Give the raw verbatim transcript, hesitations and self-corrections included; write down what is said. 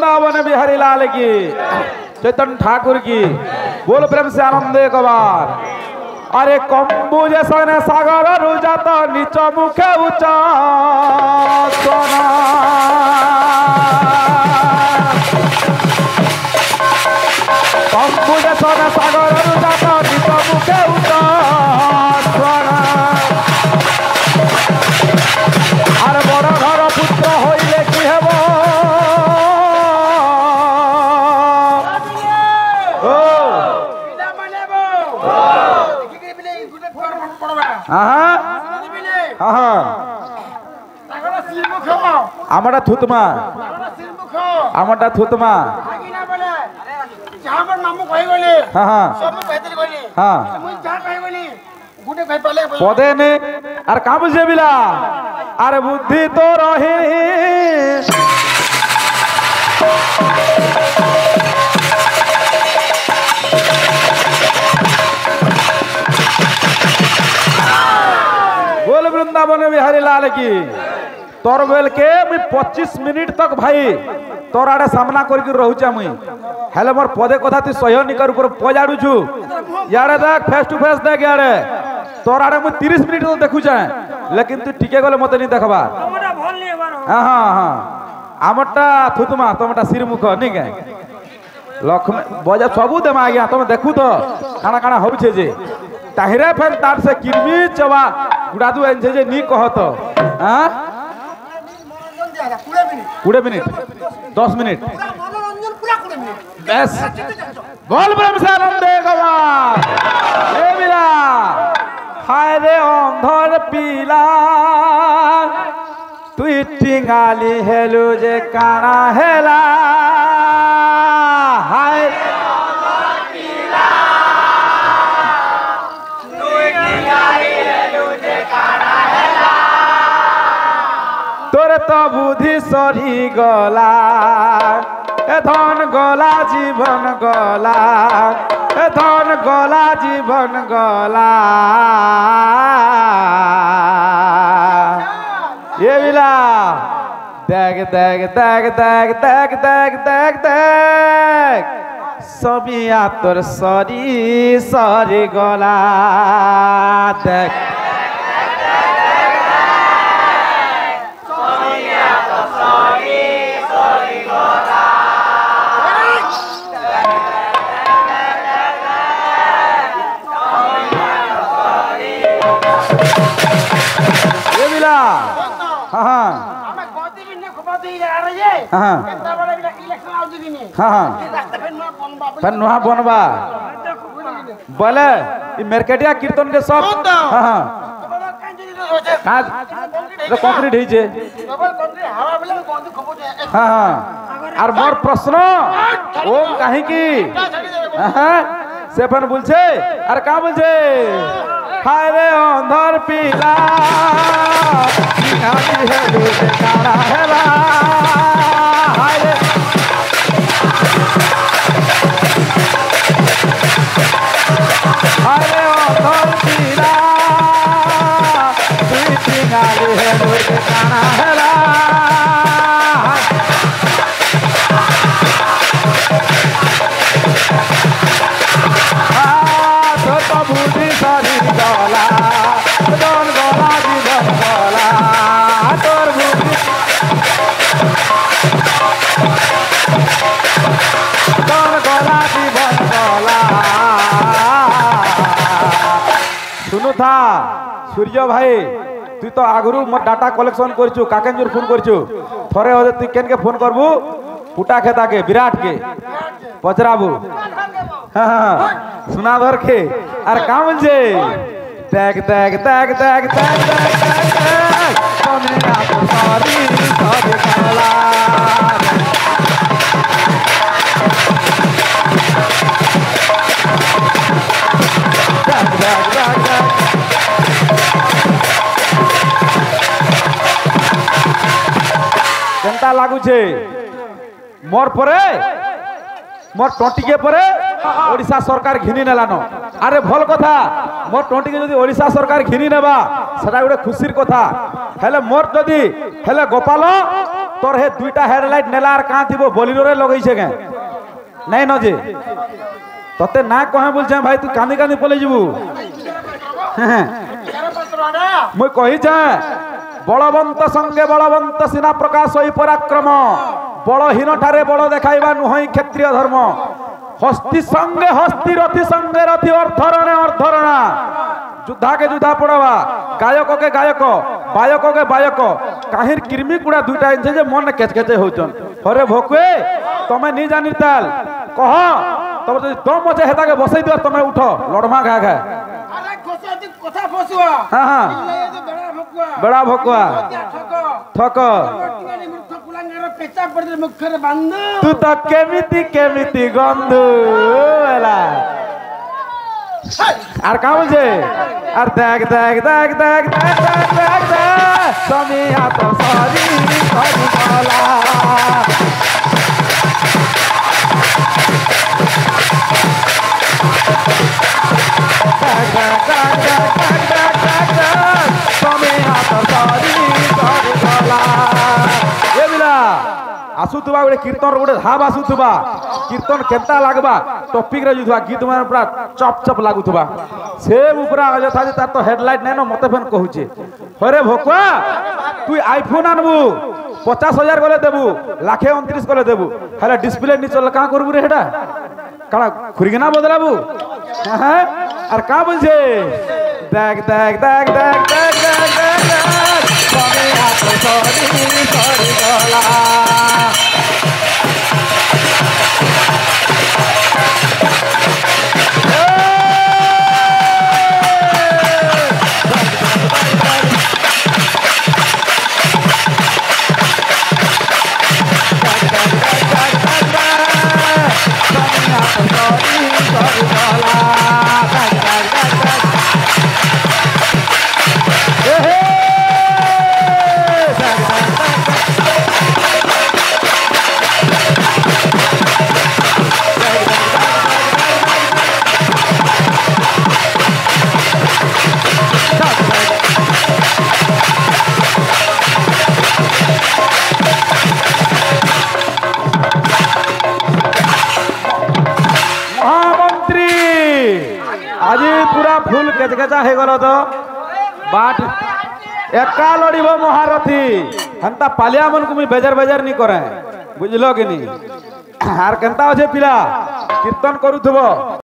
वृंदावन बिहारी लाल की, चैतन्य ठाकुर की, बोल प्रेम से आनंद एक बार। अरे कम्बुज सने सागर रुजात नीच मुखे उच्च सोना, कम्बुज सने सागर रुजात नीच मुखे उच्च सोना। आर बड़ घर पुत्र हईले कि हेब, आमटा थुतमा आमटा थुतमा पदे ने आर का बुझे बिला आरे बुद्धि तो रही बोल वृंदावन बिहारी लाल की। तोर बेल के मुई पच्चीस मिनिट तक भाई तोर आड़े सामना करके रहूचा मुई हेले मोर पदे कथा तू सह्य नि कर ऊपर पजाड़ू छु यारे देख फेस टू फेस देख यारे तोर आड़े मुई तीस मिनिट तो देखु जाए लेकिन तू टिके गले मते नि देखबा हमटा भल नि एबार हां हां हां आमटा थुतमा तमटा सिरमुख नि के लक्ष्मी बजा सबू देमा गया तुम देखू तो खाना खाना होब छे जे ताहिरे फेन तार से किरमी चवा गुडादू एन छे जे नी कहत हां पूरे मिनट दस मिनट बस बोल प्रेम से आनंद गवार ए बिला हाय रे अंधर पीला तुई टिंगाली हेलु जे काना हेला हाय अंधर पीला तुई टिंगाली हेलु जे काना हेला तोरे तो बुद्धि सरी गला ए धन गला जीवन गला ए धन गला जीवन गला ये बिला देख देख देख देख देख देख देख देख सबिया तोर सरी सरी गला देख नुहा बनवा बोले मेरकेटिया कीर्तन के सब कंक्रीट है हाँ हाँ और मोर प्रश्न ओम कहीं की से फन बोलछे और का बोलछे हाय रे अंधर पीला काली है दूध काला हेला हाय रे हाय रे अंधर पीला तुई काली है दूध काला हेला बुद्धि सरी गला दोन गला जीवन गला तोर बुद्धि दोन गला जीवन गला सुनु था सूर्य भाई तू तो आगरू मोर डाटा कलेक्शन करछु काकेंजूर फोन करछु थरे होदे तू केन के फोन करबू फुटा खेता के विराट के पचराबू हाँ हाँ सुनाधर के अरे का बोलछे देख देख देख देख देख देख देख कमला तो सारी सब काला देख देख देख देख केनता लागू छे मोर परे मोर टंटिके परे ओडिशा सरकार घिनी नेलानो अरे भल कथा मोर टंटिके जदि ओडिशा सरकार घिनी नेबा सेटा गोटे खुशीर कथा हेले मोर जदि हेले गोपाल तोर हे दुईटा हेडलाइट नेला आर का थिबो बोलिरो रे लगई छे के नहीं न जे तते ना कहे बोल छे भाई तू कांदी कांदी पले जिबू मुई कही छे बलवंत संगे बलवंत सीना प्रकाश होई पराक्रम बलहीन ठारे बल देखाइबा नुहई क्षत्रिय धर्म हस्ती संगे हस्ती रथी संगे रथी अर्धरणे अर्धरणा युद्धा के युद्धा पड़वा गायक के गायक बायक के बायक काहिर किरमी कुड़ा दुईटा इंचे जे मन केचकेचे होचन अरे भोकुए तमे नी जानी ताल कह तब जदि दम अछे हेता के बसई दियो तमे उठ लड़मा घा घा अरे खोसती कथा फसुआ हां हां बड़ा भकुआ बड़ा भकुआ ठक पेचा पड़े मुखरे बंधु तू तो केमिति केमिति गंधु एला আর কা বলছে আর দেখ দেখ দেখ দেখ দেখ দেখ দেখ দেখ তুমি এত সরি সরি বলা দেখ দেখ দেখ দেখ দেখ দেখ দেখ তুমি এত সরি সরি বলা এ বিলা आसुथुबा गोटे कीर्तन गोटे धाब आसुथुबा कीर्तन केता लागबा टॉपिक रे जुथुबा गीत में पूरा चप चप लागुथुबा से ऊपरा अजथा जे तार तो हेडलाइट नै न मते फेन कहूचे अरे भोकुआ तू आईफोन आनबू पचास हजार गले देबू लाखे उनतीस गले देबू खाली डिस्प्ले नी चल का करबू रे हेडा काला खुरिगना बदलाबू हां और का बोलछे देख देख देख देख देख देख देख समी हाथ सरी सरी गला आज पूरा फुल केचकेचा हे गलो तो बाट एका लड़ब महारथी हंता पालिया मन को बेजार बेजार नहीं करे बुझलो कि नहीं आर केनता अच्छे पिला कीर्तन करूथबो।